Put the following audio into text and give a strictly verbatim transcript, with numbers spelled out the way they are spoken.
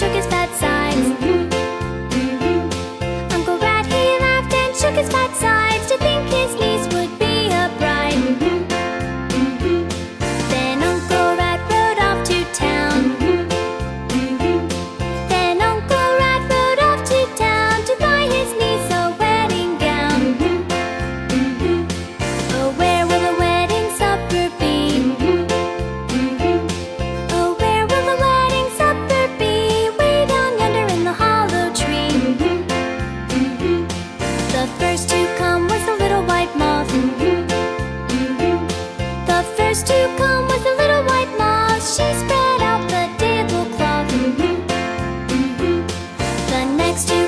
shook his fat sides. Uncle Rat, he laughed and shook his fat sides to think his niece would be a bride. Then Uncle Rat rode off to town. Then Uncle Rat rode off to town to buy his niece a wedding gown. Oh, where will the wedding supper be? Oh, where will the wedding supper be? Way down yonder in the hollow tree. The first to come was the little white moth. The first to come was the little white moth. She spread out the tablecloth. The next to